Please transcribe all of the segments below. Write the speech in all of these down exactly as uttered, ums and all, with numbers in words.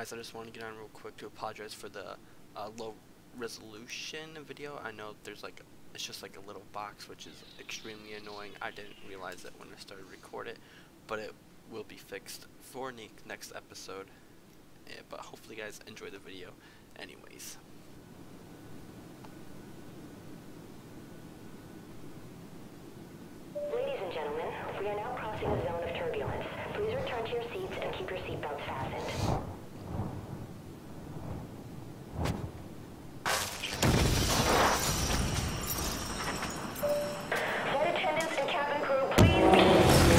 guys, I just want to get on real quick to apologize for the uh, low resolution video. I know there's like, it's just like a little box, which is extremely annoying. I didn't realize it when I started recording it, but it will be fixed for ne next episode. Yeah, but hopefully you guys enjoy the video anyways. Ladies and gentlemen, we are now crossing a zone of turbulence. Please return to your seats and keep your seatbelts fastened. Flight attendants and cabin crew, please.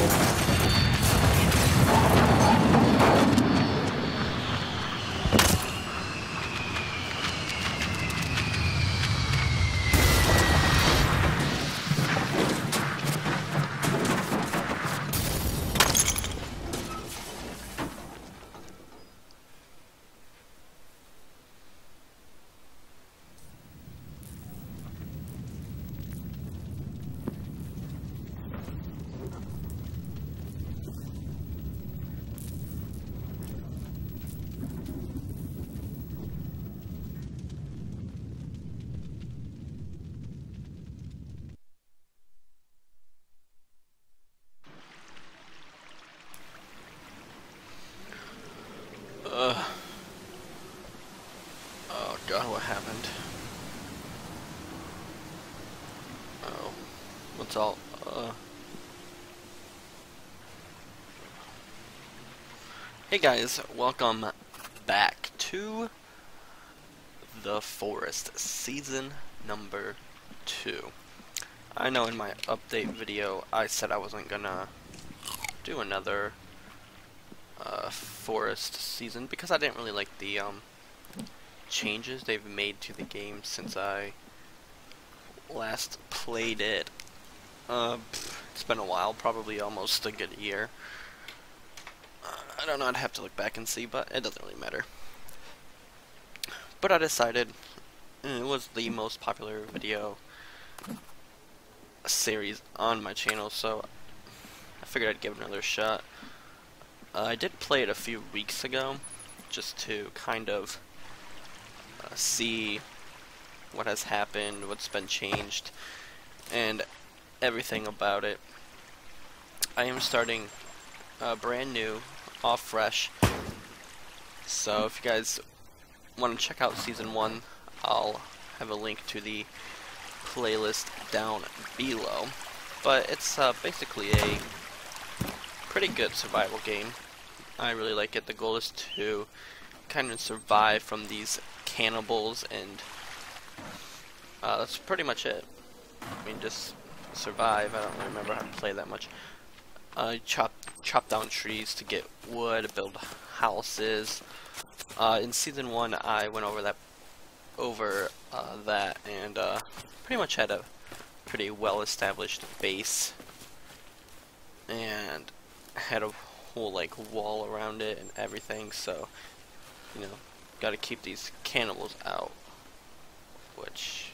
Ugh. Oh god, what happened? Oh, what's all, uh... Hey guys, welcome back to The Forest, season number two. I know in my update video I said I wasn't gonna do another uh, Forest season because I didn't really like the um, changes they've made to the game since I last played it. Uh, it's been a while, probably almost a good year. Uh, I don't know, I'd have to look back and see, but it doesn't really matter. But I decided it was the most popular video series on my channel, so I figured I'd give it another shot. Uh, I did play it a few weeks ago, just to kind of uh, see what has happened, what's been changed, and everything about it. I am starting uh, brand new, all fresh, so if you guys want to check out season one, I'll have a link to the playlist down below. But it's uh, basically a pretty good survival game. I really like it. The goal is to kind of survive from these cannibals, and uh, that's pretty much it. I mean, just survive. I don't really remember how to play that much. Uh, chop chop down trees to get wood, build houses. Uh, in season one, I went over that over uh, that, and uh, pretty much had a pretty well-established base, and had a whole like wall around it and everything. So, you know, got to keep these cannibals out. Which,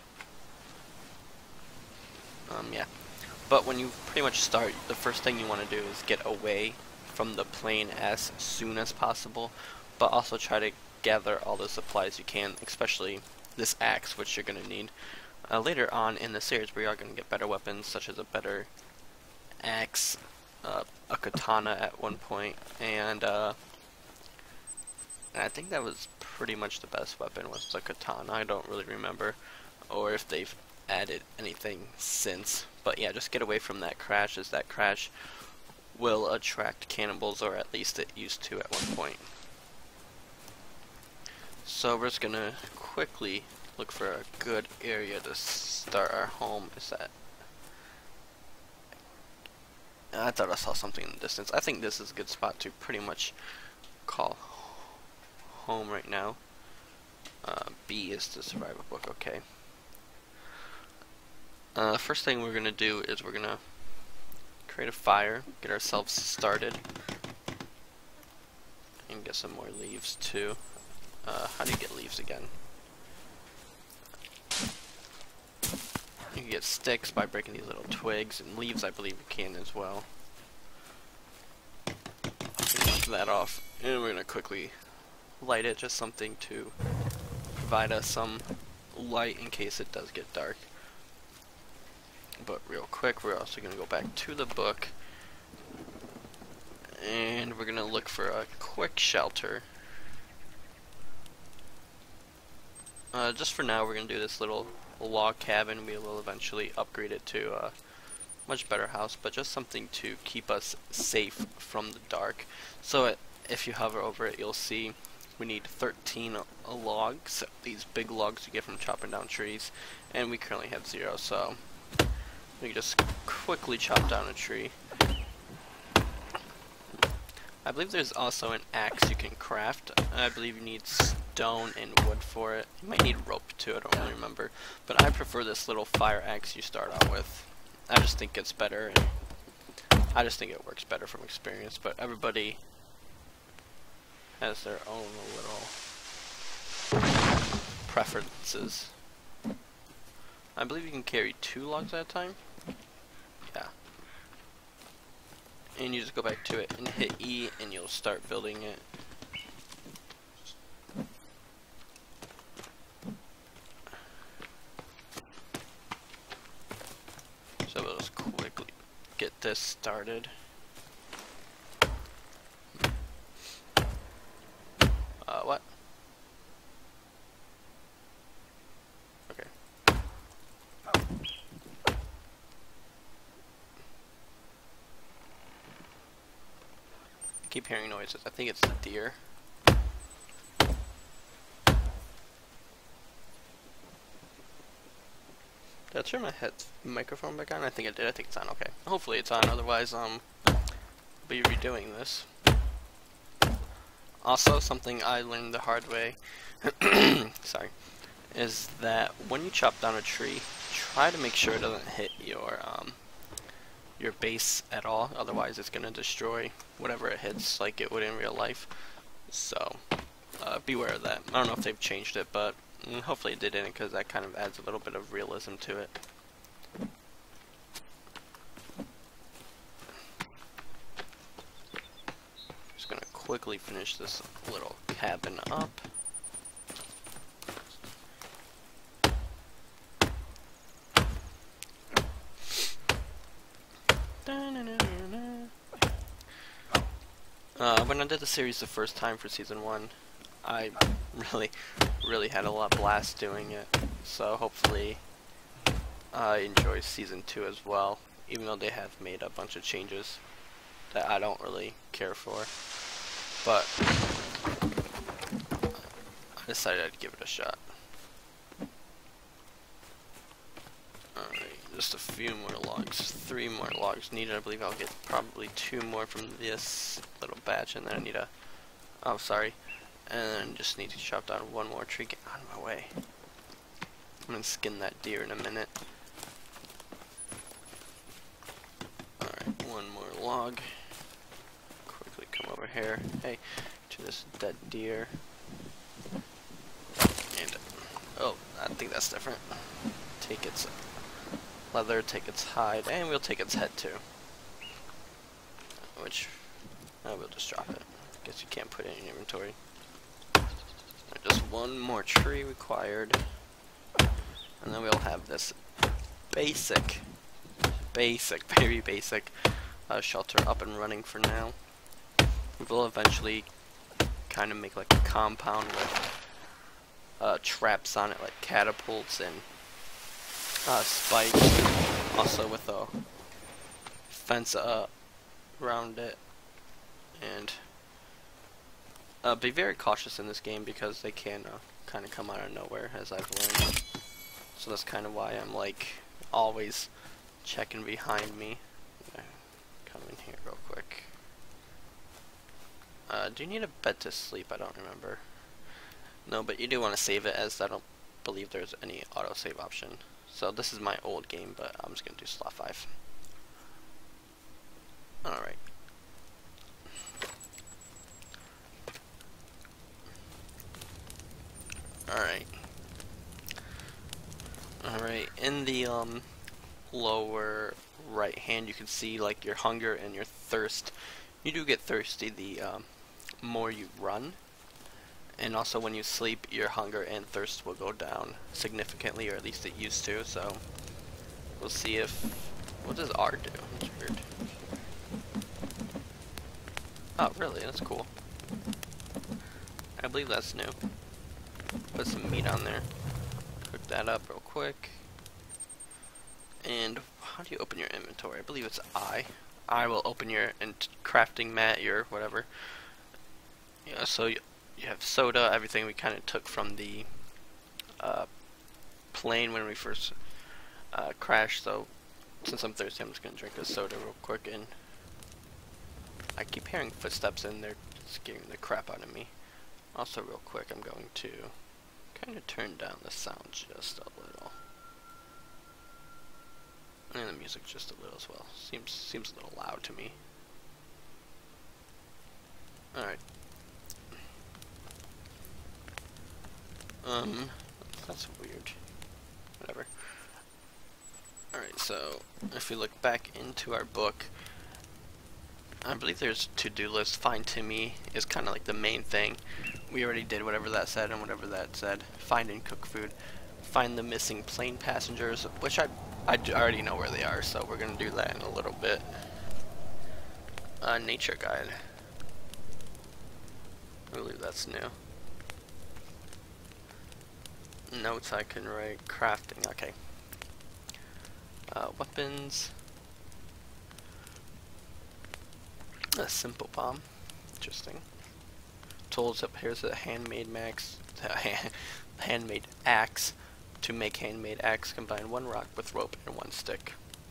um, yeah. But when you pretty much start, the first thing you want to do is get away from the plane as soon as possible, but also try to gather all the supplies you can, especially this axe, which you're going to need. Uh, later on in the series, we are going to get better weapons, such as a better axe, uh, a katana at one point, and, uh, and I think that was pretty much the best weapon, was the katana. I don't really remember, or if they've added anything since. But yeah, just get away from that crash, as that crash will attract cannibals, or at least it used to at one point. So we're just gonna quickly look for a good area to start our home. Is that? I thought I saw something in the distance. I think this is a good spot to pretty much call home right now. Uh, B is the survival book. Okay. Uh, first thing we're gonna do is we're gonna create a fire, get ourselves started, and get some more leaves too. Uh, how do you get leaves again? You can get sticks by breaking these little twigs, and leaves I believe you can as well. Knock that off, and we're gonna quickly light it, just something to provide us some light in case it does get dark. But real quick, we're also going to go back to the book, and we're going to look for a quick shelter. Uh, just for now, we're going to do this little log cabin. We will eventually upgrade it to a much better house, but just something to keep us safe from the dark. So it, if you hover over it, you'll see we need thirteen logs, these big logs you get from chopping down trees, and we currently have zero, so we can just quickly chop down a tree. I believe there's also an axe you can craft. I believe you need stone and wood for it. You might need rope too, I don't really remember. But I prefer this little fire axe you start out with. I just think it's better, and I just think it works better from experience, but everybody has their own little preferences. I believe you can carry two logs at a time. Yeah. And you just go back to it and hit E and you'll start building it. So we'll just quickly get this started. Uh, what? Okay. I keep hearing noises. I think it's the deer. Did I turn my head microphone back on? I think I did. I think it's on. Okay. Hopefully it's on. Otherwise, um, I'll be redoing this. Also, something I learned the hard way, sorry, is that when you chop down a tree, try to make sure it doesn't hit your um, your base at all. Otherwise, it's gonna destroy whatever it hits, like it would in real life. So, uh, beware of that. I don't know if they've changed it, but mm, hopefully they didn't, because that kind of adds a little bit of realism to it. Just gonna quickly finish this little cabin up. Uh, when I did the series the first time for season one, I really, really had a lot of blast doing it. So hopefully, I enjoy season two as well, even though they have made a bunch of changes that I don't really care for. But I decided I'd give it a shot. Alright, just a few more logs. Three more logs needed. I believe I'll get probably two more from this little batch, and then I need a... Oh, sorry. And then just need to chop down one more tree. Get out of my way. I'm gonna skin that deer in a minute. Alright, one more log. Quickly come over here. Hey, to this dead deer. And, oh, I think that's different. Take its leather, take its hide, and we'll take its head too. Which, oh, we'll just drop it. Guess you can't put it in your inventory. Right, just one more tree required. And then we'll have this basic, basic, very basic uh, shelter up and running for now. We will eventually kind of make like a compound with uh, traps on it, like catapults and uh, spikes. Also with a fence uh, around it. And uh, be very cautious in this game because they can uh, kind of come out of nowhere, as I've learned. So that's kind of why I'm like always checking behind me. Come in here real quick. Uh, do you need a bed to sleep? I don't remember. No, but you do want to save it, as I don't believe there's any autosave option. So this is my old game, but I'm just going to do slot five. Alright. Alright. Alright, in the um lower right hand you can see like your hunger and your thirst. You do get thirsty the um, more you run, And also when you sleep, your hunger and thirst will go down significantly, or at least it used to, so we'll see if... What does R do? That's weird. Oh, really? That's cool. I believe that's new. Put some meat on there. Cook that up real quick. And how do you open your inventory? I believe it's I. I will open your and crafting mat, your whatever. Yeah, so you, you have soda, everything we kind of took from the uh, plane when we first uh, crashed. So since I'm thirsty, I'm just gonna drink a soda real quick. And I keep hearing footsteps in there, scaring the crap out of me. Also, real quick, I'm going to kind of turn down the sound just a little. And the music just a little as well. Seems seems a little loud to me. Alright. Um, that's weird. Whatever. Alright, so if we look back into our book, I believe there's a to-do list. Find Timmy is kind of like the main thing. We already did whatever that said and whatever that said. Find and cook food. Find the missing plane passengers, which I I already know where they are, so we're gonna do that in a little bit. Uh, nature guide. I believe that's new. Notes I can write. Crafting. Okay. Uh, weapons. A simple bomb. Interesting. Tools up here's a handmade max. handmade axe. To make handmade axe, combine one rock with rope and one stick.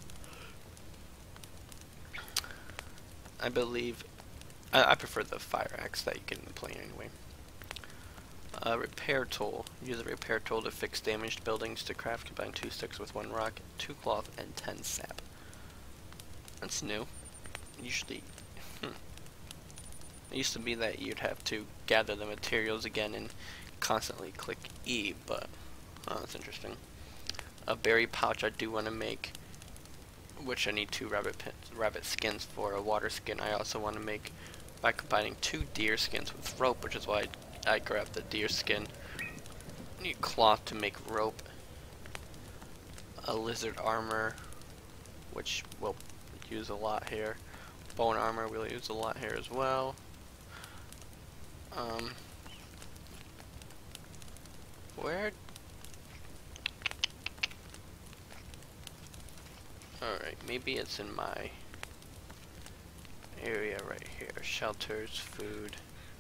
I believe I, I prefer the fire axe that you get in the plane anyway. A repair tool. Use a repair tool to fix damaged buildings. To craft, combine two sticks with one rock, two cloth, and ten sap. That's new. Usually, hmm. It used to be that you'd have to gather the materials again and constantly click E, but oh, that's interesting. A berry pouch I do want to make, which I need two rabbit pins, rabbit skins for. A water skin I also want to make by combining two deer skins with rope, which is why I, I grabbed the deer skin. I need cloth to make rope. A lizard armor, which we'll use a lot here. Bone armor we'll use a lot here as well. Um, where? Alright, maybe it's in my area right here. Shelters, food,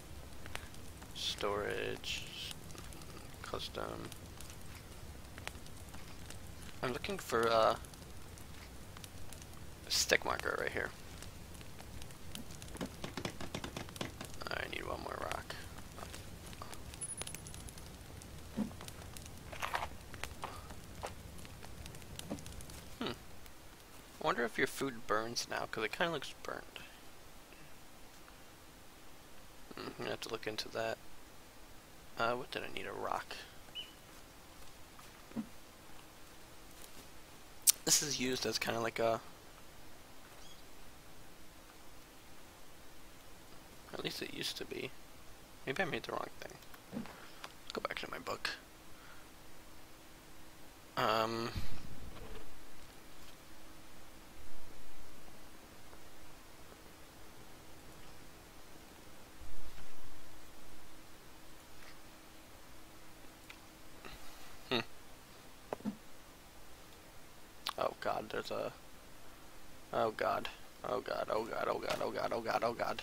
storage, custom. I'm looking for a stick marker right here. I need one more rock. Hmm. I wonder if your food burns now, because it kind of looks burned. I'm gonna have to look into that. Uh, what did I need? A rock. This is used as kind of like a... At least it used to be. Maybe I made the wrong thing. Let's go back to my book. Um... Oh god, there's a... Oh god. Oh god, oh god, oh god, oh god, oh god, oh god.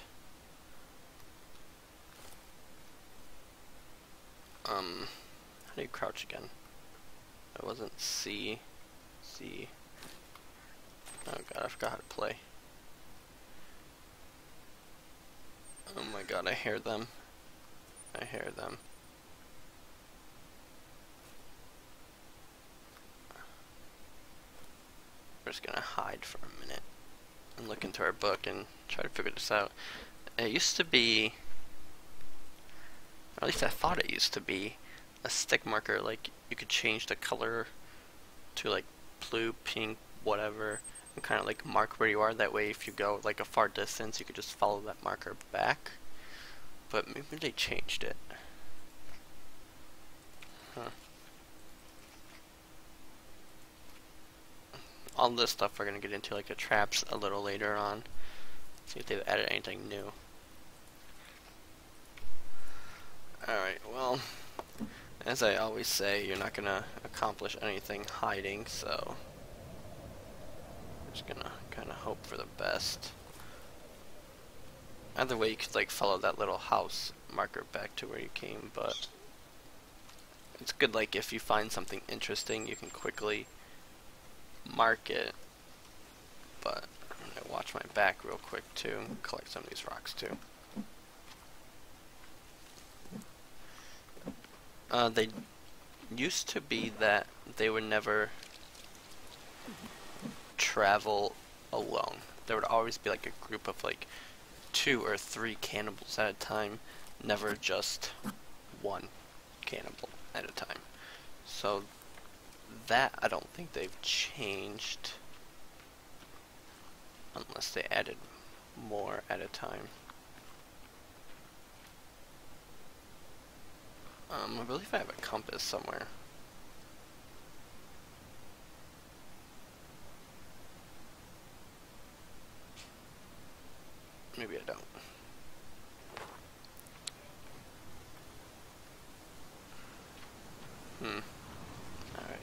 Um, how do you crouch again? It wasn't C. C. Oh god, I forgot how to play. Oh my god, I hear them. I hear them. We're just gonna hide for a minute and look into our book and try to figure this out. It used to be, or at least I thought it used to be, a stick marker. Like you could change the color to like blue, pink, whatever, and kind of like mark where you are. That way, if you go like a far distance, you could just follow that marker back. But maybe they changed it. Huh. All this stuff we're gonna get into, like the traps, a little later on. See if they've added anything new. Alright, well, as I always say, you're not gonna accomplish anything hiding, so I'm just gonna kinda hope for the best. Either way, you could like follow that little house marker back to where you came, but it's good like if you find something interesting, you can quickly mark it. But I'm gonna watch my back real quick too, and collect some of these rocks too. Uh, they used to be that they would never travel alone. There would always be like a group of like two or three cannibals at a time, never just one cannibal at a time. So that I don't think they've changed, unless they added more at a time. Um, I believe I have a compass somewhere. Maybe I don't. Hmm. Alright.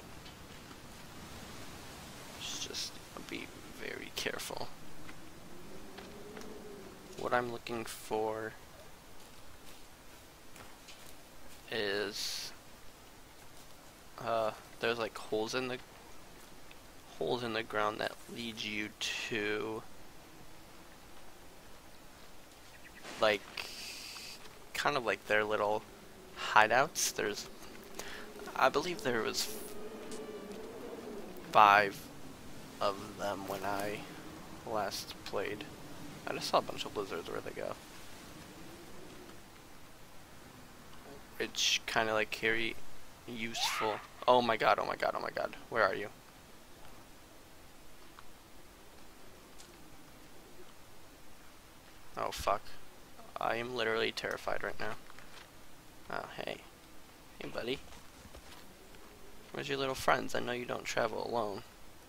Let's just be very careful. What I'm looking for is uh there's like holes in the holes in the ground that lead you to like kind of like their little hideouts. There's I believe there was five of them when I last played. I just saw a bunch of lizards. Where'd they go? It's kind of like very useful. Oh my god, oh my god, oh my god. Where are you? Oh fuck. I am literally terrified right now. Oh, hey. Hey, buddy. Where's your little friends? I know you don't travel alone.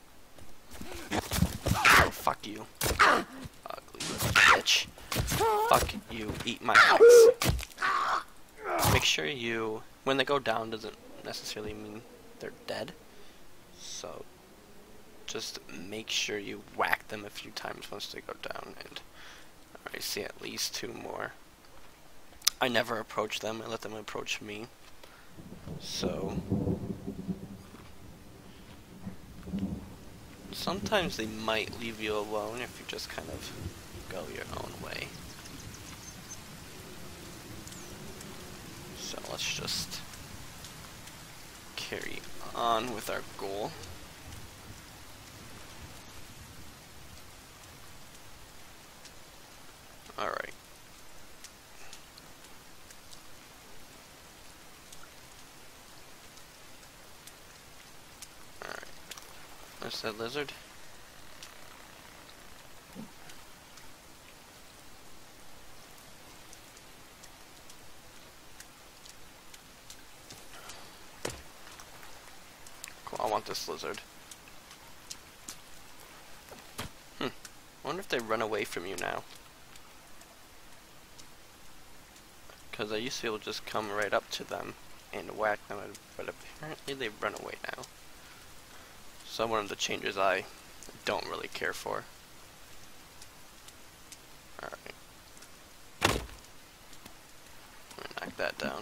Oh, fuck you. Ugly little bitch. Fuck you. Eat my axe. Make sure you... When they go down doesn't necessarily mean they're dead. So, just make sure you whack them a few times once they go down. And I see at least two more. I never approach them. I let them approach me. So... sometimes they might leave you alone if you just kind of go your own way. So let's just carry on with our goal. Alright. Alright. There's that lizard. Cool, I want this lizard. Hmm. I wonder if they run away from you now. Because I used to be able to just come right up to them and whack them, but apparently they run away now. So one of the changes I don't really care for. Alright. Knock that down.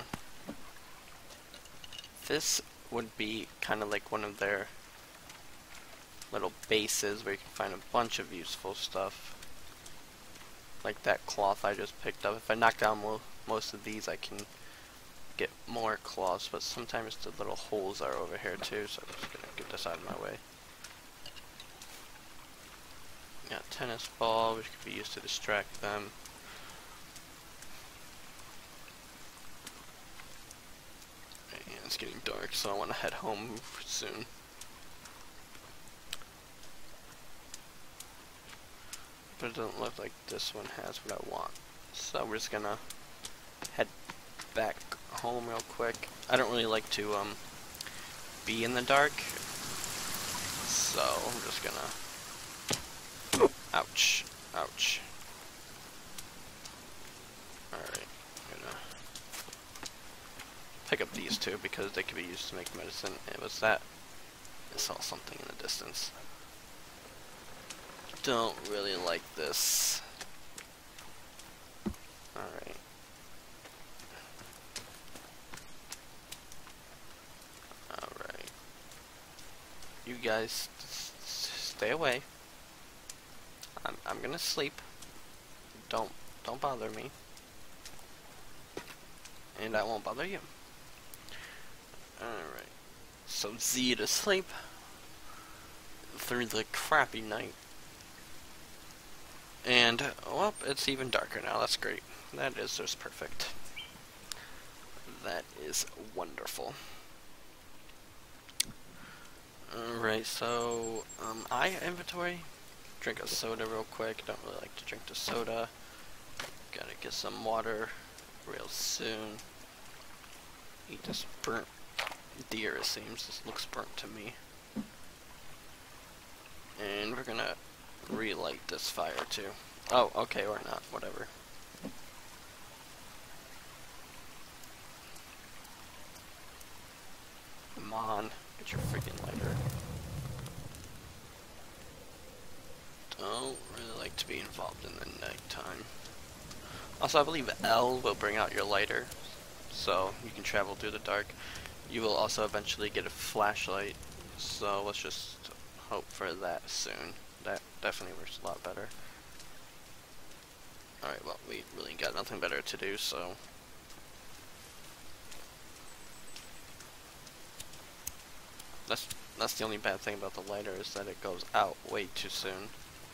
This would be kind of like one of their little bases where you can find a bunch of useful stuff. Like that cloth I just picked up. If I knock down mo most of these, I can get more cloths, but sometimes the little holes are over here too, so I'm just gonna get this out of my way. Got a tennis ball, which could be used to distract them. And it's getting dark, so I want to head home soon. But it doesn't look like this one has what I want. So we're just gonna head back home real quick I don't really like to um be in the dark, so I'm just gonna. Ouch! Ouch! All right, I'm gonna pick up these two because they could be used to make medicine. It was that. I saw something in the distance. Don't really like this. Alright. Alright. You guys stay away. I'm I'm gonna sleep. Don't don't bother me. And I won't bother you. Alright. So Z to sleep through the crappy night. And, well, it's even darker now. That's great. That is just perfect. That is wonderful. Alright, so, um, I inventory. Drink a soda real quick. Don't really like to drink the soda. Gotta get some water real soon. Eat this burnt deer, it seems. This looks burnt to me. And we're gonna relight this fire too. Oh, okay, or not, whatever. Come on, get your freaking lighter. Don't really like to be involved in the nighttime. Also, I believe L will bring out your lighter, so you can travel through the dark. You will also eventually get a flashlight, so let's just hope for that soon. That definitely works a lot better. Alright, well, we really got nothing better to do, so... That's, that's the only bad thing about the lighter, is that it goes out way too soon.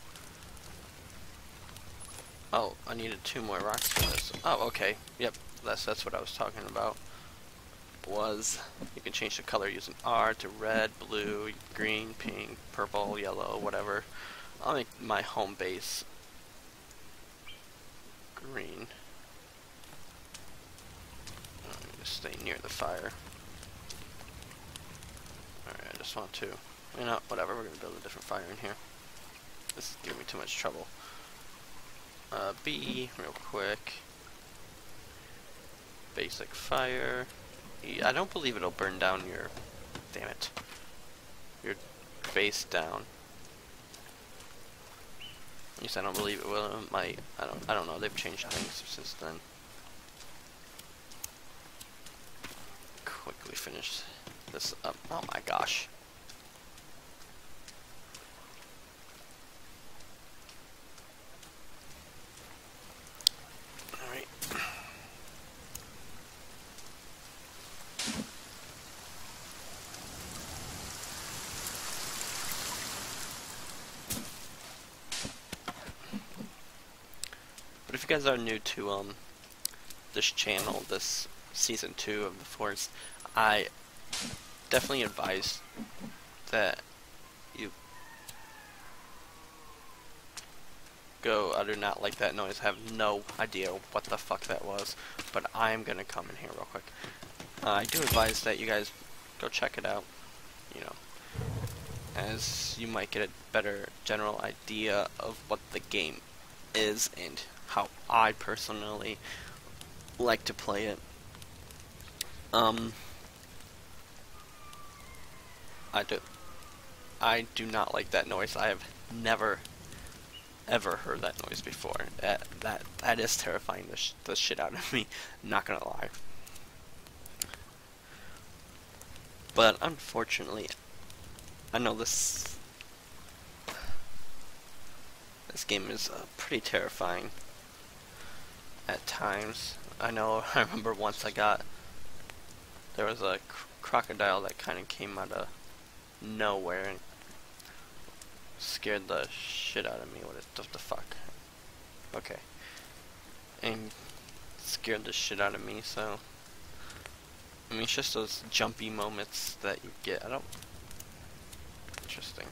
Oh, I needed two more rocks for this. Oh, okay. Yep, that's, that's what I was talking about. Was you can change the color using R to red, blue, green, pink, purple, yellow, whatever. I'll make my home base green. I'm gonna stay near the fire. Alright, I just want to, you know, whatever, we're gonna build a different fire in here. This is giving me too much trouble. Uh, B, real quick. Basic fire. I don't believe it'll burn down your, damn it, your base down. At least I don't believe it will. It might. I don't. I don't know. They've changed things since then. Quickly finish this up. Oh my gosh. But if you guys are new to um this channel, this season two of The Forest, I definitely advise that you go. I do not like that noise. I have no idea what the fuck that was, but I am gonna come in here real quick. Uh, I do advise that you guys go check it out, you know, as you might get a better general idea of what the game is and how I personally like to play it. Um, I do, I do not like that noise. I have never, ever heard that noise before. That that that is terrifying the sh the shit out of me. Not gonna lie. But unfortunately, I know this this game is uh, pretty terrifying at times. I know. I remember once I got there was a cr crocodile that kind of came out of nowhere and scared the shit out of me. What is what the fuck? Okay, and scared the shit out of me. So I mean, it's just those jumpy moments that you get. I don't. Interesting.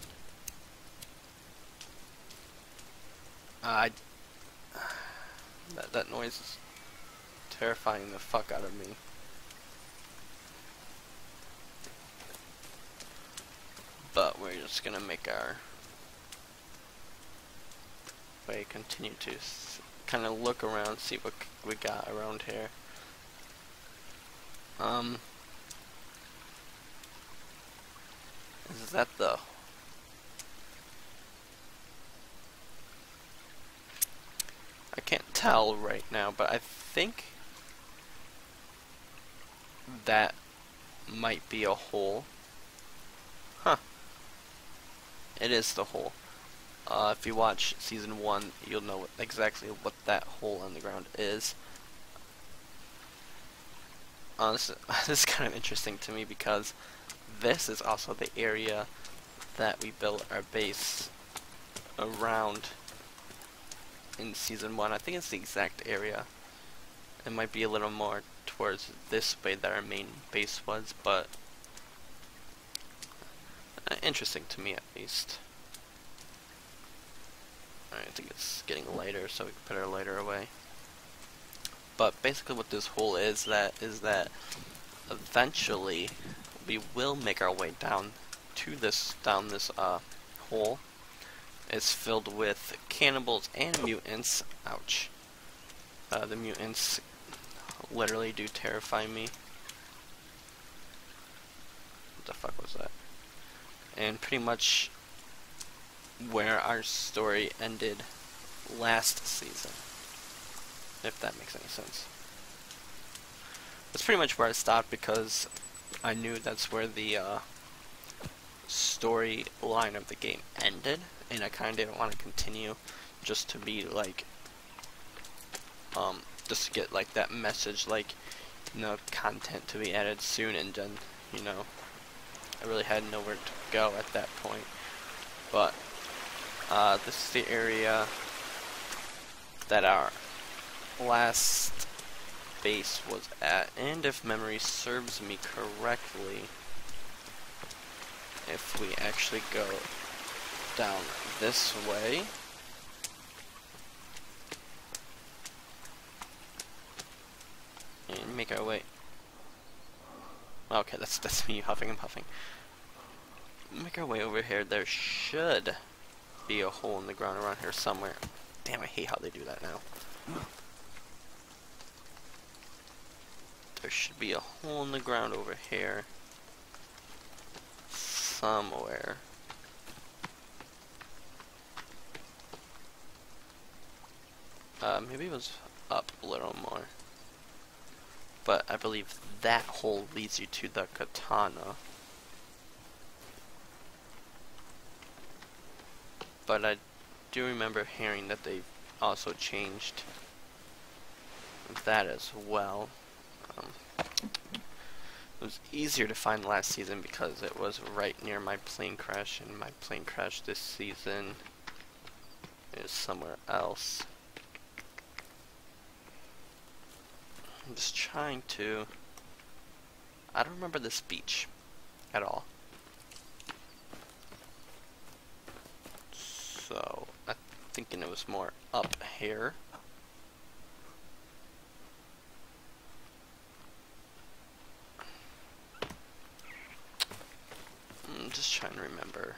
I. That that noise is terrifying the fuck out of me. but we're just gonna make our way, continue to kind of look around, see what we got around here. Um, is that the... I can't tell right now, but I think that might be a hole. Huh. It is the hole. Uh, if you watch season one, you'll know what, exactly what that hole in the ground is. Uh, this, this is kind of interesting to me because this is also the area that we built our base around in season one. I think it's the exact area. It might be a little more towards this way that our main base was, but uh, interesting to me at least. Alright, I think it's getting lighter, so we can put our lighter away. But basically what this hole is, that is that eventually we will make our way down to this, down this uh, hole. It's filled with cannibals and mutants. Ouch. Uh, the mutants literally do terrify me. What the fuck was that? And pretty much where our story ended last season, if that makes any sense. That's pretty much where I stopped because I knew that's where the uh, storyline of the game ended, and I kind of didn't want to continue just to be like, um, just to get like that message, like, you know, content to be added soon, and then, you know, I really had nowhere to go at that point. But uh, this is the area that our last base was at, and if memory serves me correctly, if we actually go down this way, and make our way. Okay, that's that's me huffing and puffing. Make our way over here. There should be a hole in the ground around here somewhere. Damn, I hate how they do that now. There should be a hole in the ground over here somewhere. Uh, maybe it was up a little more. But I believe that hole leads you to the katana. But I do remember hearing that they also changed that as well. Um, it was easier to find last season because it was right near my plane crash, and my plane crash this season is somewhere else. I'm just trying to... I don't remember this beach at all. So, I'm thinking it was more up here. I'm just trying to remember.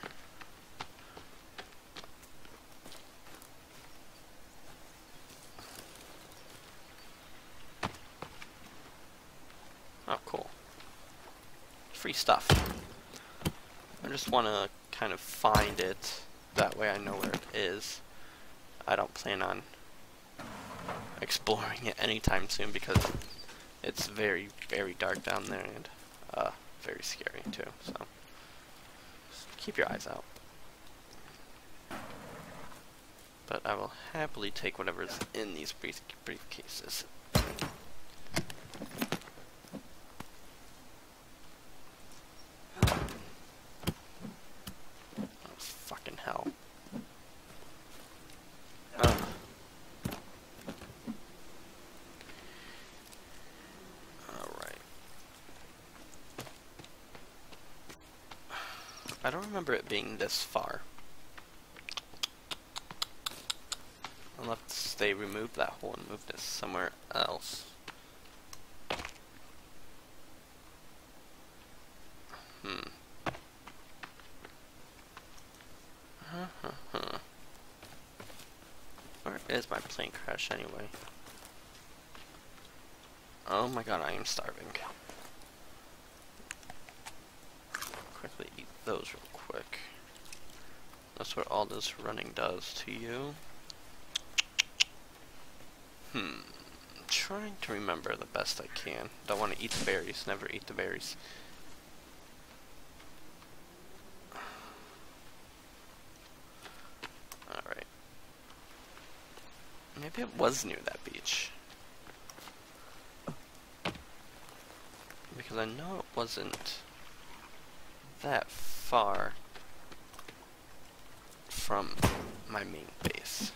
Oh, cool. Free stuff. I just want to kind of find it. That way I know where it is. I don't plan on exploring it anytime soon because it's very, very dark down there, and uh, very scary too. So just keep your eyes out. But I will happily take whatever's in these brief briefcases. Hell. Uh. Alright. I don't remember it being this far. Unless they removed that hole and moved it somewhere else. Hmm. Uh-huh. Where is my plane crash anyway? Oh my god, I am starving. Quickly eat those real quick. That's what all this running does to you. Hmm. I'm trying to remember the best I can. Don't want to eat the berries. Never eat the berries. Alright. Maybe it was near that beach. Because I know it wasn't that far from my main base.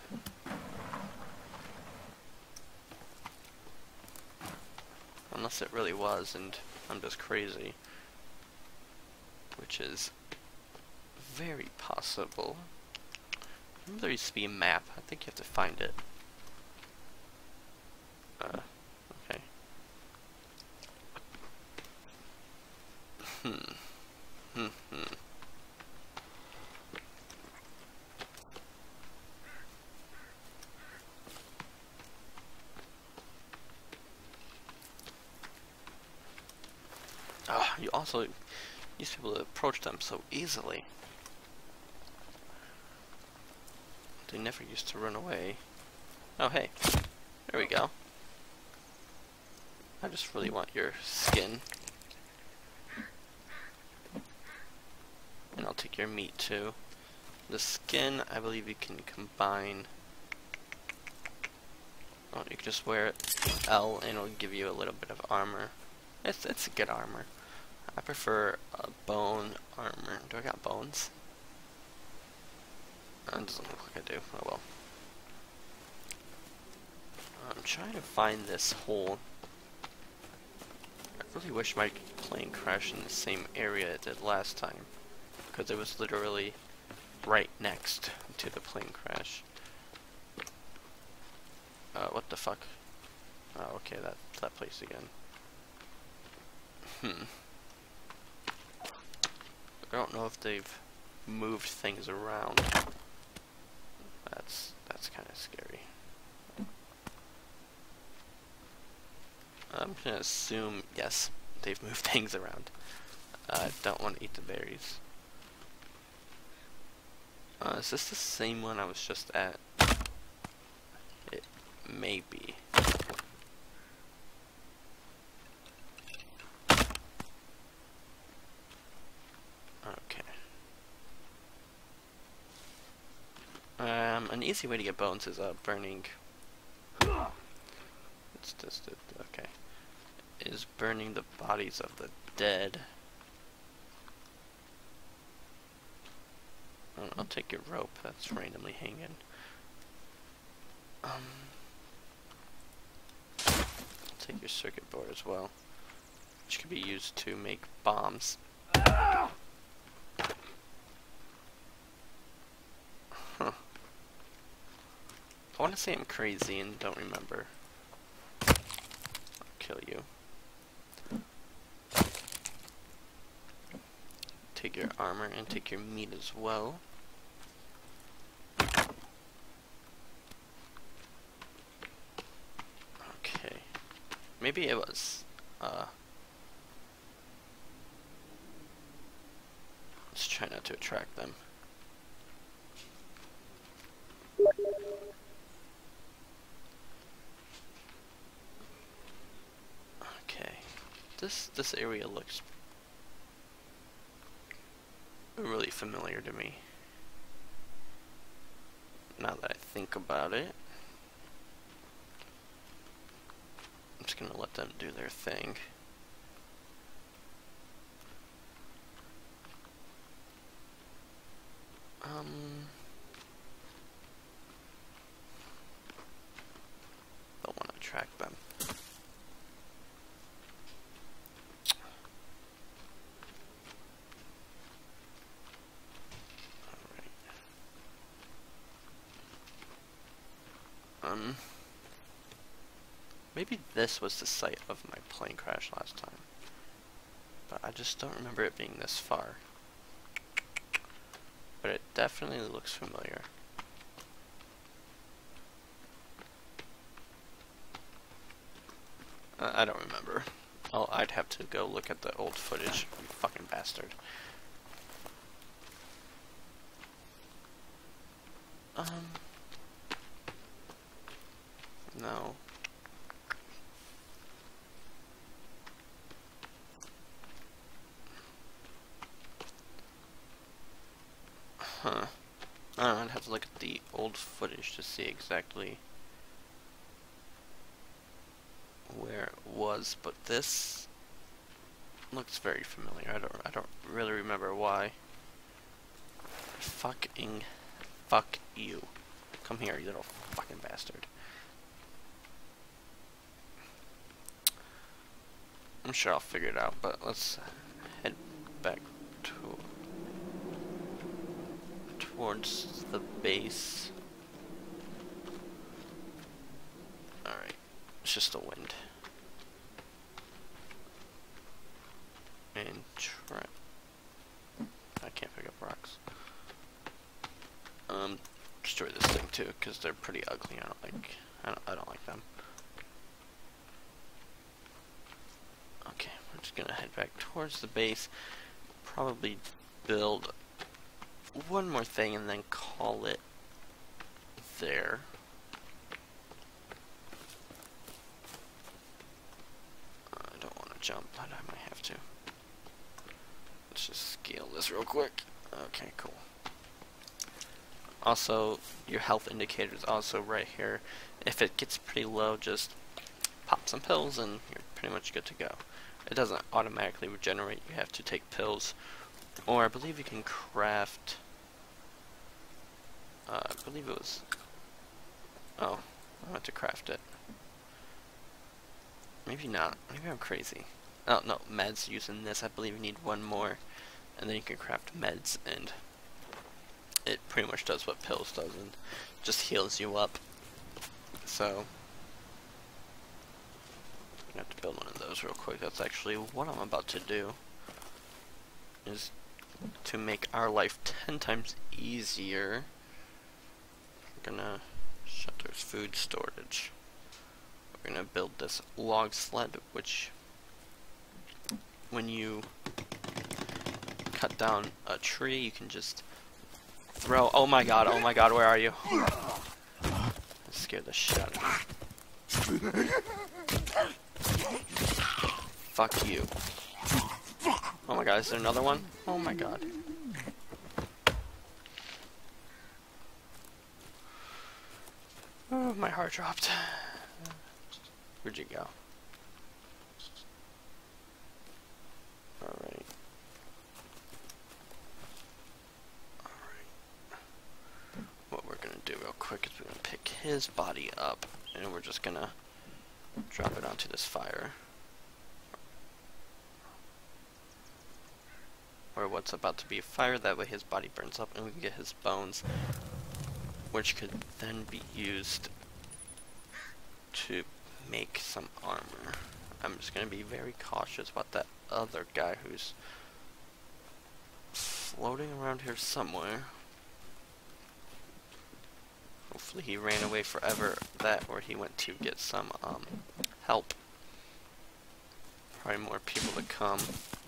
Unless it really was and I'm just crazy. Which is very possible. Remember there used to be a map. I think you have to find it. Uh, okay. Hmm. Hmm. Hmm. Ah, you also used to be able to approach them so easily. They never used to run away. Oh hey, there we go. I just really want your skin. And I'll take your meat too. The skin, I believe you can combine. Oh, you can just wear it L and it'll give you a little bit of armor. It's, it's a good armor. I prefer uh, bone armor. Do I got bones? Uh, it doesn't look like I do. Oh well. I'm trying to find this hole. I really wish my plane crashed in the same area it did last time. Because it was literally right next to the plane crash. Uh, what the fuck? Oh, okay, that, that place again. Hmm. I don't know if they've moved things around. That's that's kind of scary. I'm gonna assume yes, they've moved things around. I uh, don't want to eat the berries. Uh, is this the same one I was just at? It may be. Okay. Um, an easy way to get bones is uh, burning. It's just it. Okay. Is burning the bodies of the dead. Oh, I'll take your rope that's randomly hanging. Um, I'll take your circuit board as well, which can be used to make bombs. Huh. I want to say I'm crazy and don't remember. I'll kill you. Take your armor and take your meat as well. Okay. Maybe it was, uh... let's try not to attract them. Okay. This, this area looks really familiar to me. Now that I think about it. I'm just gonna let them do their thing. Um... Don't want to attract them. Um, maybe this was the site of my plane crash last time, but I just don't remember it being this far. But it definitely looks familiar. Uh, I don't remember. Oh, I'd have to go look at the old footage, you fucking bastard. Um... No. Huh. I don't know, I'd have to look at the old footage to see exactly where it was, but this looks very familiar. I don't I don't really remember why. Fucking fuck you. Come here, you little fucking bastard. I'm sure I'll figure it out, but let's head back to towards the base. Alright, it's just the wind. And try. I can't pick up rocks. Um, destroy this thing too, because they're pretty ugly. I don't like. I don't. I don't like them. Okay, we're just gonna head back towards the base. Probably build one more thing and then call it there. I don't want to jump, but I might have to. Let's just scale this real quick. Okay, cool. Also, your health indicator is also right here. If it gets pretty low, just pop some pills and you're pretty much good to go. It doesn't automatically regenerate, you have to take pills. Or I believe you can craft... Uh, I believe it was... Oh, I meant to craft it. Maybe not. Maybe I'm crazy. Oh, no, meds using this. I believe you need one more. And then you can craft meds, and it pretty much does what pills does, and just heals you up. So, I have to build one of those real quick. That's actually what I'm about to do. Is to make our life ten times easier. We're gonna shut there's food storage. We're gonna build this log sled, which when you cut down a tree, you can just throw. Oh my god! Oh my god! Where are you? That scared the shit out of me. Fuck you. Oh my god! Is there another one? Oh my god. Oh, my heart dropped. Where'd you go? Alright. Alright. What we're gonna do real quick is we're gonna pick his body up and we're just gonna drop it onto this fire. Or what's about to be a fire, that way his body burns up and we can get his bones, which could then be used to make some armor. I'm just going to be very cautious about that other guy who's floating around here somewhere. Hopefully he ran away forever, that or he went to get some um, help. Probably more people to come.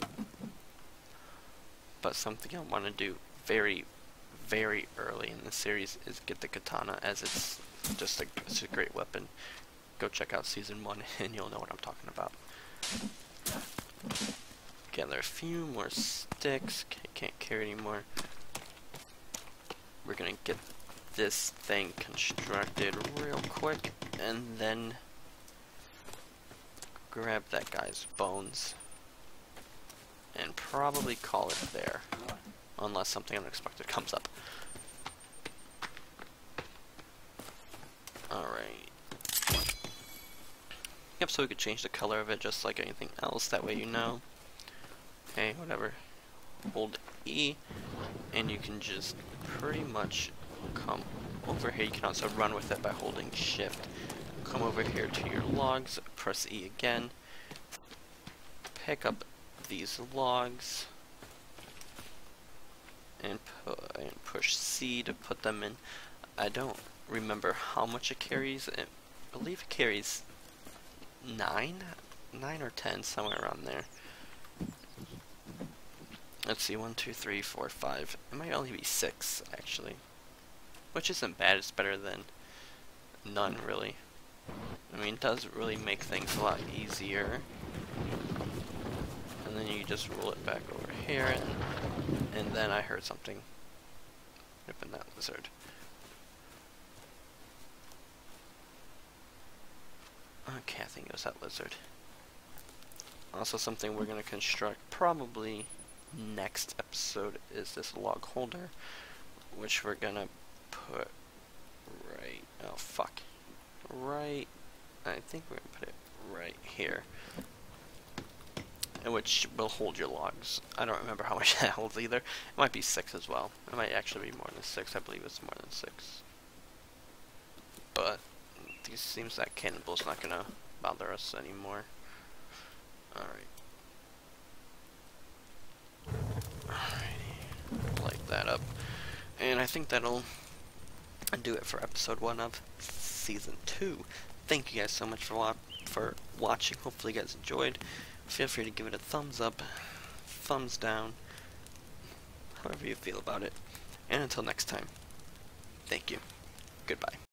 But something I want to do very, very early in the series is get the katana, as it's just a, it's a great weapon. Go check out season one and you'll know what I'm talking about. Gather a few more sticks. Can't carry anymore. We're gonna get this thing constructed real quick and then grab that guy's bones and probably call it there, unless something unexpected comes up. Alright. Yep, so we could change the color of it just like anything else, that way you know. Okay, whatever. Hold E, and you can just pretty much come over here. You can also run with it by holding shift. Come over here to your logs, press E again, pick up these logs, and, pu and push C to put them in. I don't remember how much it carries. I believe it carries nine, nine or ten, somewhere around there. Let's see, one, two, three, four, five. It might only be six, actually, which isn't bad. It's better than none, really. I mean, it does really make things a lot easier. And then you just roll it back over here, and, and then I heard something ripping that lizard. Okay, I think it was that lizard. Also, something we're going to construct probably next episode is this log holder, which we're going to put right, oh fuck, right, I think we're going to put it right here, which will hold your logs. I don't remember how much that holds either. It might be six as well. It might actually be more than six. I believe it's more than six. But it seems that cannonball's not gonna bother us anymore. Alright. Alrighty. Light that up. And I think that'll do it for episode one of season two. Thank you guys so much for wa for watching. Hopefully you guys enjoyed. Feel free to give it a thumbs up, thumbs down, however you feel about it. And until next time, thank you. Goodbye.